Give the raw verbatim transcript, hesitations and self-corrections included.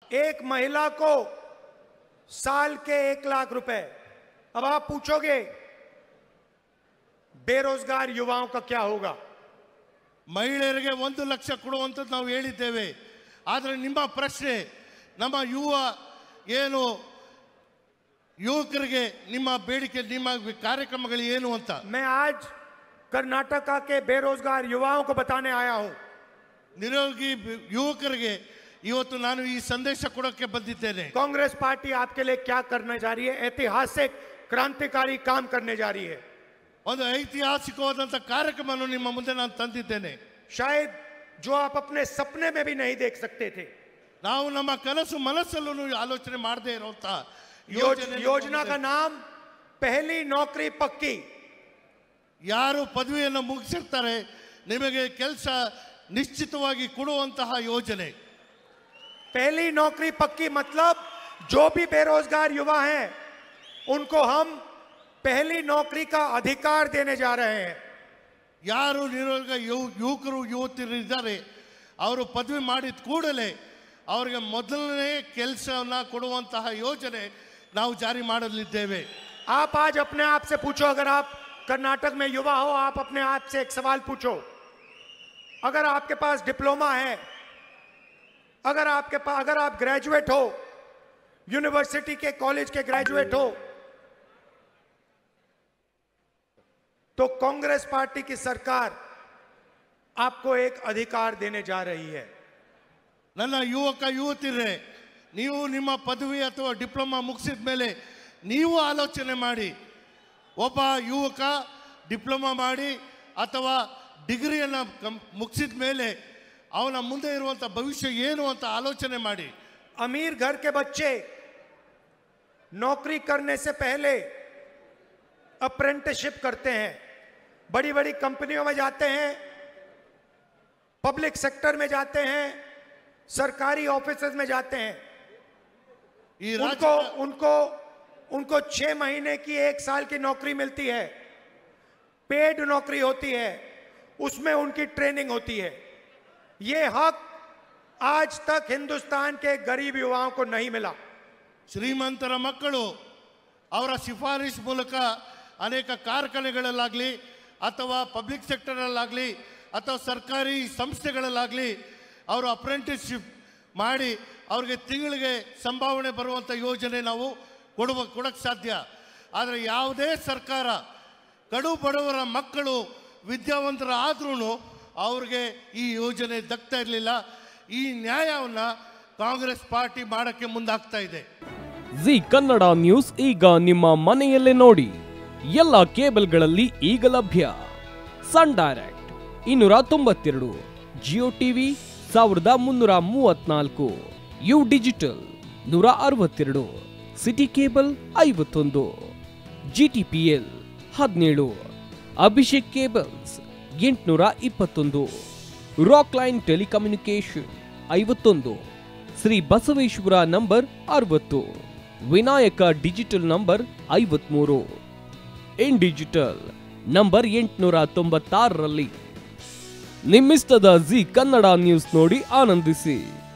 एक महिला को साल के एक लाख रुपए। अब आप पूछोगे बेरोजगार युवाओं का क्या होगा? ಮಹಿಳೆಯರಿಗೆ ಒಂದು ಲಕ್ಷ ಕೊಡುವಂತದ್ದು ನಾವು ಹೇಳಿದ್ದೇವೆ. ಆದರೆ ನಿಮ್ಮ ಪ್ರಶ್ನೆ ನಮ್ಮ ಯುವ ಏನು युवकರಿಗೆ ನಿಮ್ಮ ಬೇಡಿಕೆ ನಿಮ್ಮ ಕಾರ್ಯಕ್ರಮಗಳು ಏನು ಅಂತ. मैं आज कर्नाटका के बेरोजगार युवाओं को बताने आया हूं. ನಿರೋಗಿ ಯುವಕರಿಗೆ ಇವತ್ತು ನಾನು ಈ ಸಂದೇಶ ಕೊಡೋಕೆ ಬಂದಿದ್ದೇನೆ. कांग्रेस पार्टी आपके लिए क्या करने जा रही है? ऐतिहासिक क्रांतिकारी काम करने जा रही है. ಒಂದು ಐತಿಹಾಸಿಕವಾದಂತ ಕಾರ್ಯಕ್ರಮವನ್ನು ನಿಮ್ಮ ಮುಂದೆ ನಾನು ತಂದಿದ್ದೇನೆ. शायद जो आप अपने सपने में भी नहीं देख सकते थे. ನಾವು ನಮ್ಮ ಕನಸು ಮನಸ್ಸಲ್ಲೂ ಆಲೋಚನೆ ಮಾಡದೇ ಇರುವಂತ ಯೋಜನೆ ಯೋಜನಾ का नाम पहली नौकरी पक्की. ಯಾರು ಪದವಿಯನ್ನು ಮುಗಿಸಿರ್ತಾರೆ ನಿಮಗೆ ಕೆಲಸ ನಿಶ್ಚಿತವಾಗಿ ಕೊಡುವಂತಹ ಯೋಜನೆ. पहली नौकरी पक्की मतलब जो भी बेरोजगार युवा हैं उनको हम पहली नौकरी का अधिकार देने जा रहे हैं. ಯಾರು ನಿರೋಗ ಯುವಕರು ಯುವತಿಯರು ಇದ್ದಾರೆ ಅವರು ಪದವಿ ಮಾಡಿದ ಕೂಡಲೇ ಅವರಿಗೆ ಮೊದಲನೇ ಕೆಲಸವನ್ನ ಕೊಡುವಂತಹ ಯೋಜನೆ ನಾವು ಜಾರಿ ಮಾಡಲಿದ್ದೇವೆ. आप आज अपने आप से पूछो, अगर आप कर्नाटक में युवा हो, आप अपने आप से एक सवाल पूछो. अगर आपके पास डिप्लोमा है, अगर आपके पास अगर आप ग्रेजुएट हो, यूनिवर्सिटी के कॉलेज के ग्रेजुएट हो, तो कांग्रेस पार्टी की सरकार आपको एक अधिकार देने जा रही है. ನನ್ನ ಯುವಕ ಯುವತಿಯರೇ, ನೀವು ನಿಮ್ಮ ಪದವಿ ಅಥವಾ ಡಿಪ್ಲೊಮಾ ಮುಗಿಸಿದ ಮೇಲೆ ನೀವು ಆಲೋಚನೆ ಮಾಡಿ. ಒಬ್ಬ ಯುವಕ ಡಿಪ್ಲೊಮಾ ಮಾಡಿ ಅಥವಾ ಡಿಗ್ರಿಯನ್ನು ಮುಗಿಸಿದ ಮೇಲೆ ಅವನ ಮುಂದೆ ಇರುವಂತ ಭವಿಷ್ಯ ಏನು ಅಂತ ಆಲೋಚನೆ ಮಾಡಿ. अमीर घर के बच्चे नौकरी करने से पहले अप्रेंटिसशिप करते हैं, बड़ी बड़ी कंपनियों में जाते हैं, पब्लिक सेक्टर में जाते हैं, सरकारी ऑफिसेज में जाते हैं. उनको उनको उनको छह महीने की एक साल की नौकरी मिलती है, पेड नौकरी होती है, उसमें उनकी ट्रेनिंग होती है. ये हक आज तक हिंदुस्तान के गरीब युवाओं को नहीं मिला. ಶ್ರೀಮಂತರ ಮಕ್ಕಳು ಅವರ ಶಿಫಾರಸು ಮೂಲಕ ಅನೇಕ ಕಾರ್ಖಾನೆಗಳಲ್ಲಾಗಲಿ ಅಥವಾ ಪಬ್ಲಿಕ್ ಸೆಕ್ಟರಲ್ಲಾಗಲಿ ಅಥವಾ ಸರ್ಕಾರಿ ಸಂಸ್ಥೆಗಳಲ್ಲಾಗಲಿ ಅವರು ಅಪ್ರೆಂಟಿಸ್ಶಿಪ್ ಮಾಡಿ ಅವ್ರಿಗೆ ತಿಂಗಳಿಗೆ ಸಂಭಾವನೆ ಬರುವಂಥ ಯೋಜನೆ ನಾವು ಕೊಡುವ ಕೊಡಕ್ಕೆ ಸಾಧ್ಯ. ಆದರೆ ಯಾವುದೇ ಸರ್ಕಾರ ಕಡು ಬಡವರ ಮಕ್ಕಳು ವಿದ್ಯಾವಂತರ ಆದ್ರೂ ಅವ್ರಿಗೆ ಈ ಯೋಜನೆ ದಕ್ತಾ ಇರಲಿಲ್ಲ. ಈ ನ್ಯಾಯವನ್ನು ಕಾಂಗ್ರೆಸ್ ಪಾರ್ಟಿ ಮಾಡೋಕ್ಕೆ ಮುಂದಾಗ್ತಾ ಇದೆ. ಜಿ ಕನ್ನಡ ನ್ಯೂಸ್ ಈಗ ನಿಮ್ಮ ಮನೆಯಲ್ಲೇ ನೋಡಿ. ಎಲ್ಲ ಕೇಬಲ್ಗಳಲ್ಲಿ ಈಗ ಲಭ್ಯ. ಸನ್ ಡೈರೆಕ್ಟ್ ಇನ್ನೂರ ತೊಂಬತ್ತೆರಡು, ಜಿಯೋ ಟಿವಿ ಸಾವಿರದ ಮುನ್ನೂರ ಮೂವತ್ನಾಲ್ಕು, ಯು ಡಿಜಿಟಲ್ ನೂರ ಅರವತ್ತೆರಡು, ಸಿಟಿ ಕೇಬಲ್ ಐವತ್ತೊಂದು, ಜಿಟಿಪಿಎಲ್ ಹದಿನೇಳು, ಅಭಿಷೇಕ್ ಕೇಬಲ್ಸ್ ಎಂಟುನೂರ ಇಪ್ಪತ್ತೊಂದು, ರಾಕ್ ಲೈನ್ ಟೆಲಿಕಮ್ಯುನಿಕೇಶನ್ ಐವತ್ತೊಂದು, ಶ್ರೀ ಬಸವೇಶ್ವರ ನಂಬರ್ ಅರವತ್ತು, ವಿನಾಯಕ ಡಿಜಿಟಲ್ ನಂಬರ್ ಐವತ್ಮೂರು, ಇನ್ ಡಿಜಿಟಲ್ ನಂಬರ್ ಎಂಟುನೂರ ತೊಂಬತ್ತಾರರಲ್ಲಿ. ನಿಮ್ಮಿಸ್ತದ ಜಿ ಕನ್ನಡ ನ್ಯೂಸ್ ನೋಡಿ ಆನಂದಿಸಿ.